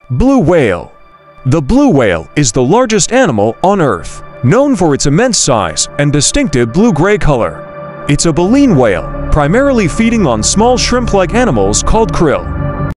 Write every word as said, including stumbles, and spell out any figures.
Blue whale. The blue whale is the largest animal on Earth, known for its immense size and distinctive blue-gray color. It's a baleen whale, primarily feeding on small shrimp-like animals called krill.